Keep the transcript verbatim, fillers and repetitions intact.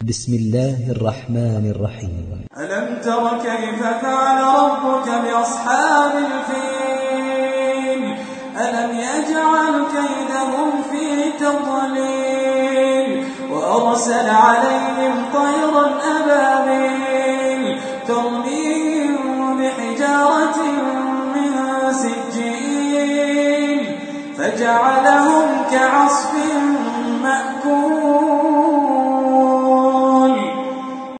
بسم الله الرحمن الرحيم. ألم تر كيف فعل ربك بأصحاب الفيل ألم يجعل كيدهم في تضليل وأرسل عليهم طيرا أبابيل ترميهم بحجارة من سجيل فجعلهم